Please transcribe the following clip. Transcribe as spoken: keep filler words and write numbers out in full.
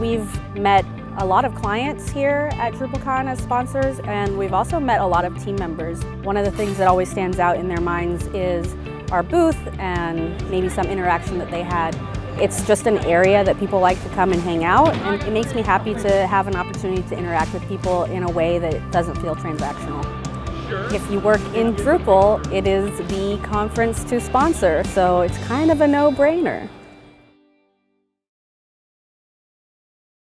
We've met a lot of clients here at DrupalCon as sponsors, and we've also met a lot of team members. One of the things that always stands out in their minds is our booth and maybe some interaction that they had. It's just an area that people like to come and hang out, and it makes me happy to have an opportunity to interact with people in a way that doesn't feel transactional. If you work in Drupal, it is the conference to sponsor, so it's kind of a no-brainer.